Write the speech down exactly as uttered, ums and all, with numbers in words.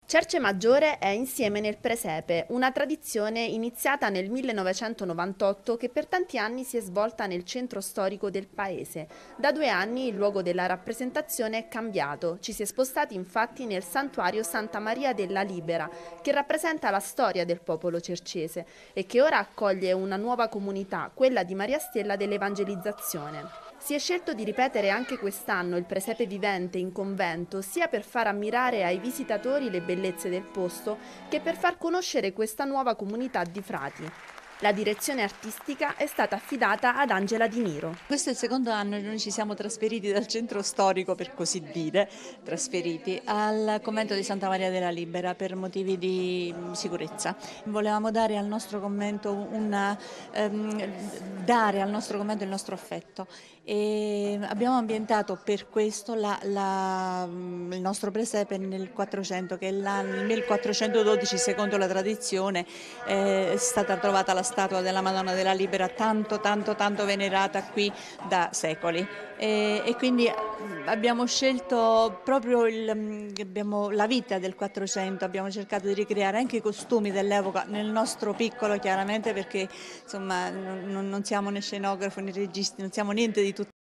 Cerce Maggiore è insieme nel presepe, una tradizione iniziata nel millenovecentonovantotto che per tanti anni si è svolta nel centro storico del paese. Da due anni il luogo della rappresentazione è cambiato, ci si è spostati infatti nel santuario Santa Maria della Libera, che rappresenta la storia del popolo cercese e che ora accoglie una nuova comunità, quella di Maria Stella dell'Evangelizzazione. Si è scelto di ripetere anche quest'anno il presepe vivente in convento, sia per far ammirare ai visitatori le bellezze del posto, che per far conoscere questa nuova comunità di frati. La direzione artistica è stata affidata ad Angela Di Niro. Questo è il secondo anno che noi ci siamo trasferiti dal centro storico, per così dire, trasferiti al convento di Santa Maria della Libera per motivi di mh, sicurezza. Volevamo dare al nostro convento una, ehm, dare al nostro convento il nostro affetto e abbiamo ambientato per questo la, la, mh, il nostro presepe nel quattrocento, che è l'anno, nel millequattrocentododici, secondo la tradizione, eh, è stata trovata la statua della Madonna della Libera, tanto tanto tanto venerata qui da secoli, e, e quindi abbiamo scelto proprio il, abbiamo, la vita del quattrocento, abbiamo cercato di ricreare anche i costumi dell'epoca nel nostro piccolo, chiaramente, perché insomma non, non siamo né scenografi né registi, non siamo niente di tutto